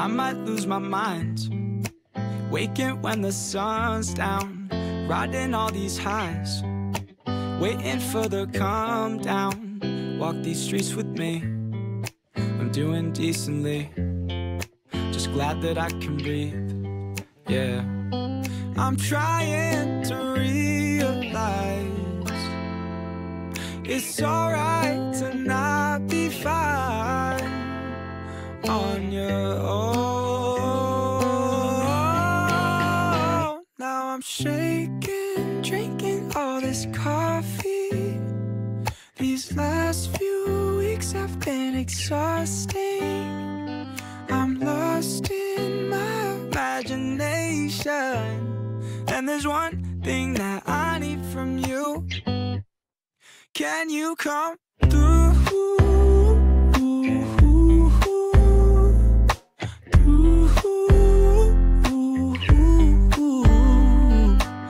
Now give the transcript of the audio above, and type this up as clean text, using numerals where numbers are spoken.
I might lose my mind, waking when the sun's down, riding all these highs, waiting for the calm down. Walk these streets with me, I'm doing decently, just glad that I can breathe. Yeah, I'm trying to realize it's alright to not be fine on your own. Now I'm shaking, drinking all this coffee. These last few weeks have been exhausting. I'm lost in my imagination, and there's one thing that I need from you. Can you come through?